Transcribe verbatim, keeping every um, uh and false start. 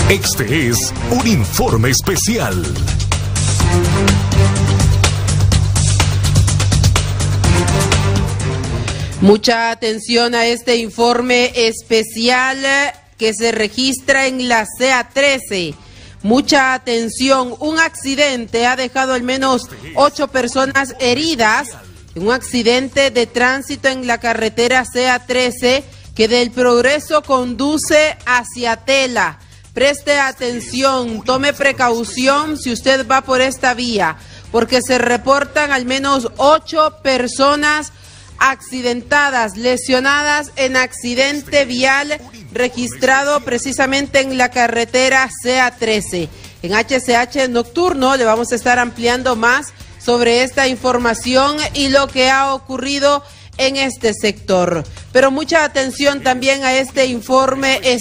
Este es un informe especial. Mucha atención a este informe especial que se registra en la C A trece. Mucha atención, un accidente ha dejado al menos ocho personas heridas. Un accidente de tránsito en la carretera C A trece que del Progreso conduce hacia Tela. Preste atención, tome precaución si usted va por esta vía, porque se reportan al menos ocho personas accidentadas, lesionadas en accidente vial registrado precisamente en la carretera C A trece. En H C H Nocturno le vamos a estar ampliando más sobre esta información y lo que ha ocurrido en este sector. Pero mucha atención también a este informe.